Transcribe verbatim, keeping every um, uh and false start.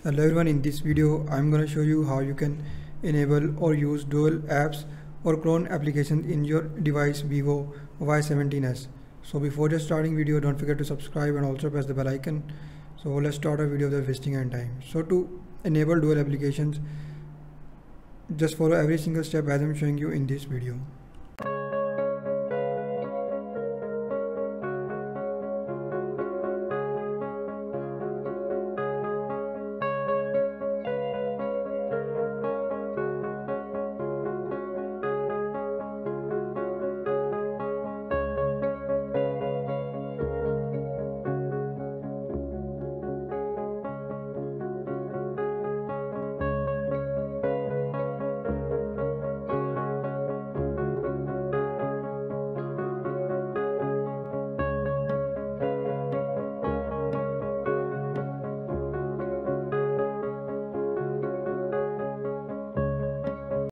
Hello everyone, in this video I'm going to show you how you can enable or use dual apps or clone applications in your device Vivo Y seventeen s. So before just starting video, don't forget to subscribe and also press the bell icon. So let's start our video without wasting any time. So to enable dual applications, just follow every single step as I'm showing you in this video.